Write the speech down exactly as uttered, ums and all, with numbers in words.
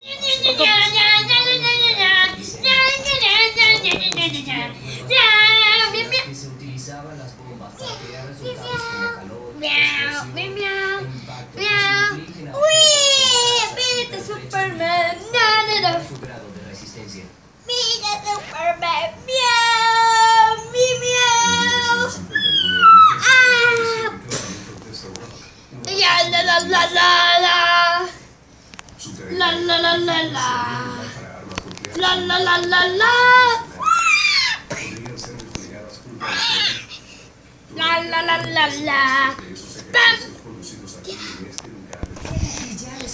que se utilizaban las bombas para crear resultados como calor, Miau, explosión, miau, impacto, miau. que se infligen a ¡Uy! objetos ¡Mírate, con Superman! ¡No, no, no! su grado de resistencia. ¡Mira, Superman! ¡Miau! ¡Mi miau! ¡Ah! ¡Ya, la, la, la, la, la! ¡La, la, la, la, la! ¡La, la, la, la, la! ¡La, la, la, la, la! ¡Pam!